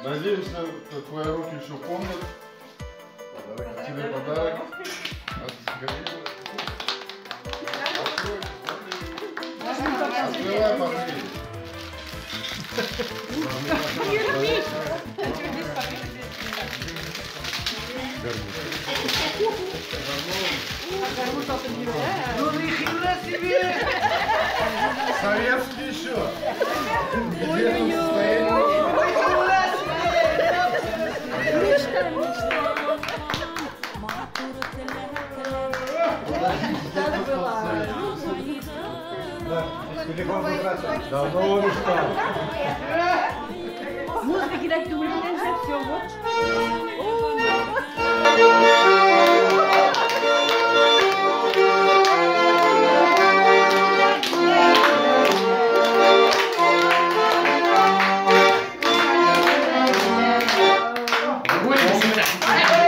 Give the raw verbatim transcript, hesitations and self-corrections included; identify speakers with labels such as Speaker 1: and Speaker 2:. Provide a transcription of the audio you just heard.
Speaker 1: Надеемся, что твои руки еще помнят. Тебе подарок от Галины. Открывай, посмотри.
Speaker 2: Ну нихера себе!
Speaker 1: Советский еще. Где состояние? Давно он устал.
Speaker 3: Музыка кидать дубль, все, вот.
Speaker 2: Ой,